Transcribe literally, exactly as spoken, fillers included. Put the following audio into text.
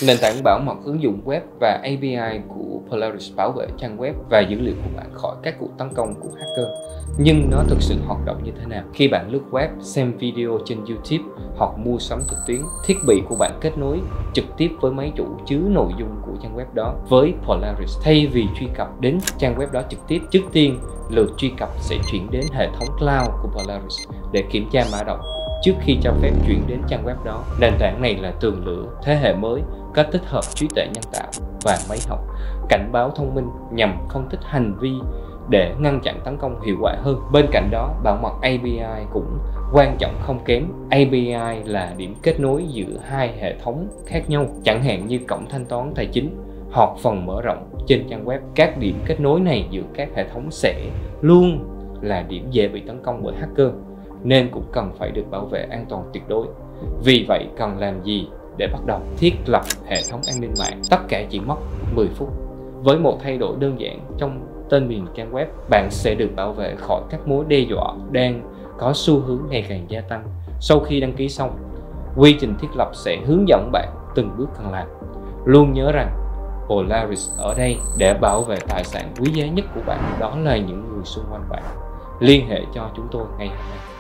Nền tảng bảo mật ứng dụng web và a pê i của Polaris bảo vệ trang web và dữ liệu của bạn khỏi các cuộc tấn công của hacker. Nhưng nó thực sự hoạt động như thế nào? Khi bạn lướt web, xem video trên YouTube hoặc mua sắm trực tuyến, thiết bị của bạn kết nối trực tiếp với máy chủ chứa nội dung của trang web đó. Với Polaris, thay vì truy cập đến trang web đó trực tiếp, trước tiên lượt truy cập sẽ chuyển đến hệ thống cloud của Polaris để kiểm tra mã độc trước khi cho phép chuyển đến trang web đó. Nền tảng này là tường lửa thế hệ mới có tích hợp trí tuệ nhân tạo và máy học, cảnh báo thông minh nhằm phân tích hành vi để ngăn chặn tấn công hiệu quả hơn. Bên cạnh đó, bảo mật a pê i cũng quan trọng không kém. a pê i là điểm kết nối giữa hai hệ thống khác nhau, chẳng hạn như cổng thanh toán tài chính hoặc phần mở rộng trên trang web. Các điểm kết nối này giữa các hệ thống sẽ luôn là điểm dễ bị tấn công bởi hacker, nên cũng cần phải được bảo vệ an toàn tuyệt đối. Vì vậy, cần làm gì để bắt đầu? Thiết lập hệ thống an ninh mạng. Tất cả chỉ mất mười phút. Với một thay đổi đơn giản trong tên miền trang web, bạn sẽ được bảo vệ khỏi các mối đe dọa đang có xu hướng ngày càng gia tăng. Sau khi đăng ký xong, quy trình thiết lập sẽ hướng dẫn bạn từng bước cần làm. Luôn nhớ rằng Polaris ở đây để bảo vệ tài sản quý giá nhất của bạn, đó là những người xung quanh bạn. Liên hệ cho chúng tôi ngay hôm nay.